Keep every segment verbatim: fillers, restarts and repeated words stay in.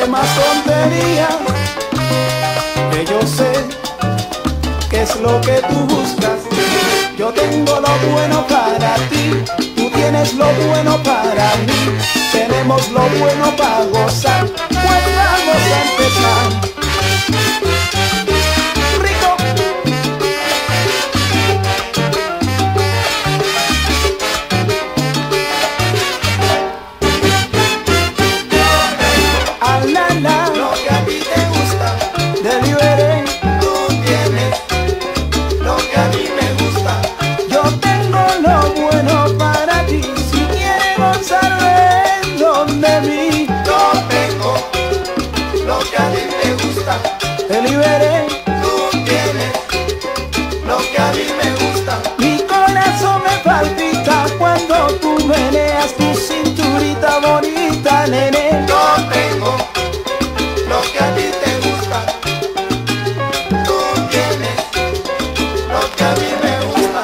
más tontería, que yo sé que es lo que tú buscas. Yo tengo lo bueno para ti, tú tienes lo bueno para mí, tenemos lo bueno para gozar, pues vamos a empezar. Rico. Ah, la, la. Lo que a ti te gusta, Delivery. tú tienes lo que a mí me gusta. Yo tengo lo bueno para ti, si quieres gozar ven donde mí. Yo tengo lo que a ti te gusta, Delivery. tú tienes lo que a mí me gusta. Mi corazón me palpita cuando tú meneas tu cinturita bonita, nene. Yo tengo lo que a ti te gusta, tú tienes lo que a mí me gusta.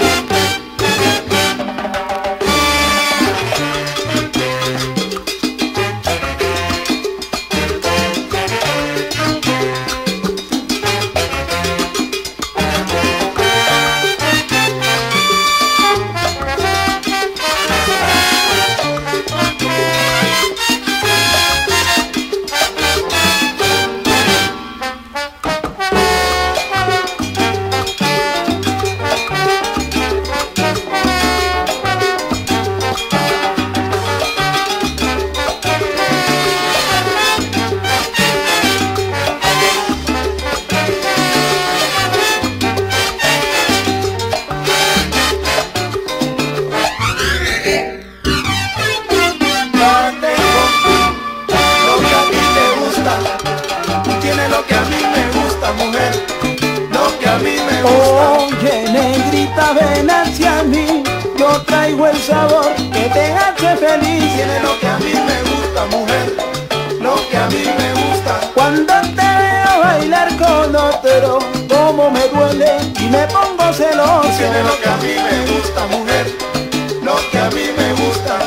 Lo que a mí me gusta, mujer, lo que a mí me gusta. Oye, negrita, ven hacia mí, yo traigo el sabor que te hace feliz. Tiene lo que a mí me gusta, mujer, lo que a mí me gusta. Cuando te veo bailar con otro, como me duele y me pongo celoso. Tiene lo que a mí me gusta, mujer, lo que a mí me gusta.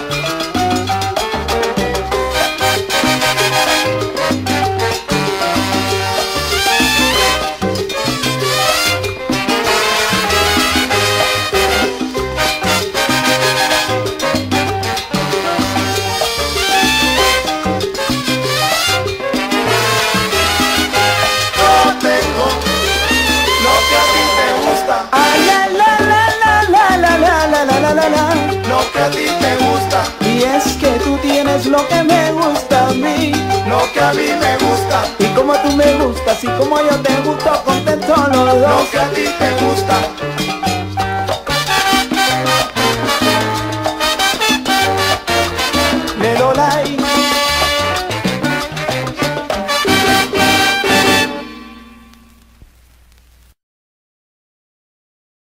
Lo que a ti te gusta, y es que tú tienes lo que me gusta a mí, lo que a mí me gusta, y como tú me gustas y como yo te gusto, contento los dos. lo que a ti te gusta,